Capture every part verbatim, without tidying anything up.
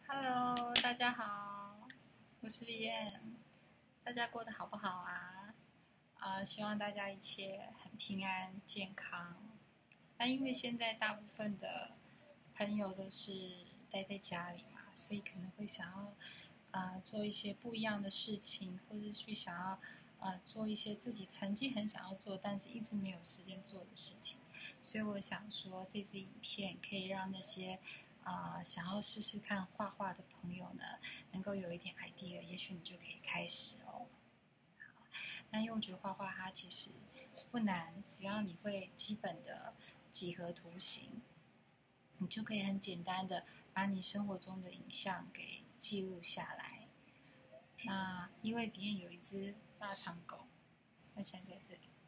Hello，大家好，我是李燕，大家过得好不好啊？呃，希望大家一切很平安健康。那因为现在大部分的朋友都是待在家里嘛，所以可能会想要呃做一些不一样的事情，或者去想要呃做一些自己曾经很想要做，但是一直没有时间做的事情。所以我想说，这支影片可以让那些啊、呃想要试试看画画的朋友呢，能够有一点 idea，也许你就可以开始哦。那因为我觉得画画它其实不难，只要你会基本的几何图形，你就可以很简单的把你生活中的影像给记录下来。那因为里面有一只腊肠狗，它现在就在这里。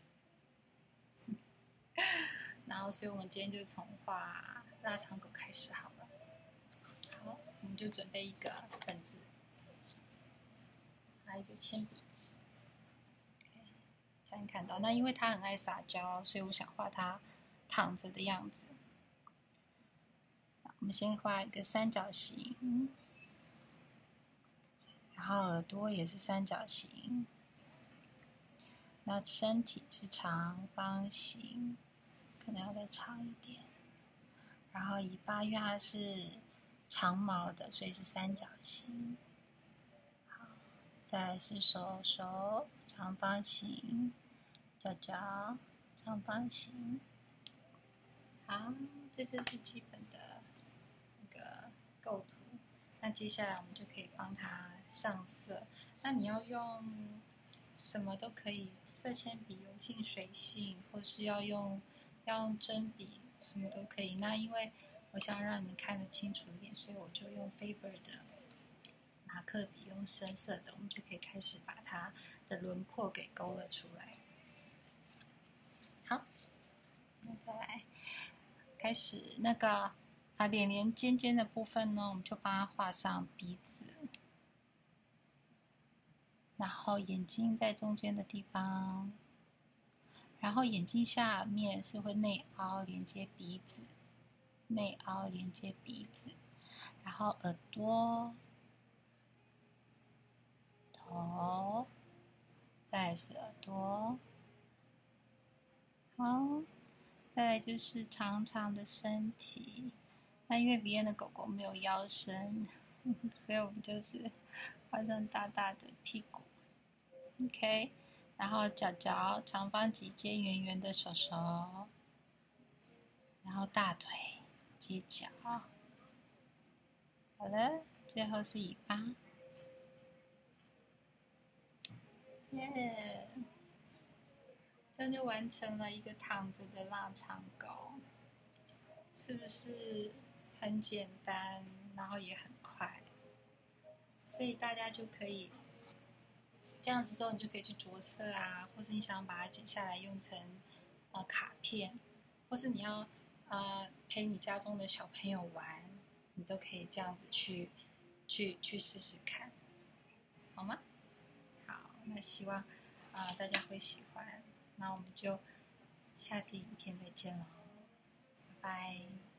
然后，所以我们今天就从画腊肠狗开始好了。好，我们就准备一个本子，还有一个铅笔。像你看到，那因为它很爱撒娇，所以我想画它躺着的样子。我们先画一个三角形，然后耳朵也是三角形，那身体是长方形，可能要再长一点。然后尾巴因为它是长毛的，所以是三角形。好，再来是手手长方形，脚脚长方形。好，这就是基本的那个构图。那接下来我们就可以帮它上色。那你要用什么都可以，色铅笔、油性、水性，或是要用要用针笔，什么都可以。那因为我想让你们看得清楚一点，所以我就用 Faber 的马克笔，用深色的，我们就可以开始把它的轮廓给勾勒出来。好，那再来开始那个啊脸脸尖尖的部分呢，我们就帮它画上鼻子，然后眼睛在中间的地方，然后眼睛下面是会内凹连接鼻子，内凹连接鼻子，然后耳朵、头，再来是耳朵，好，再来就是长长的身体。那因为鼻炎的狗狗没有腰身，所以我们就是画上大大的屁股 ，OK， 然后脚脚长方及尖圆圆的手手，然后大腿、犄角，好了，最后是尾巴，耶、yeah 这样就完成了一个躺着的腊肠狗，是不是很简单，然后也很快？所以大家就可以这样子之后，你就可以去着色啊，或是你想把它剪下来用成呃卡片，或是你要呃陪你家中的小朋友玩，你都可以这样子去去去试试看，好吗？好，那希望啊、呃、大家会喜欢，那我们就下次影片再见喽，拜拜。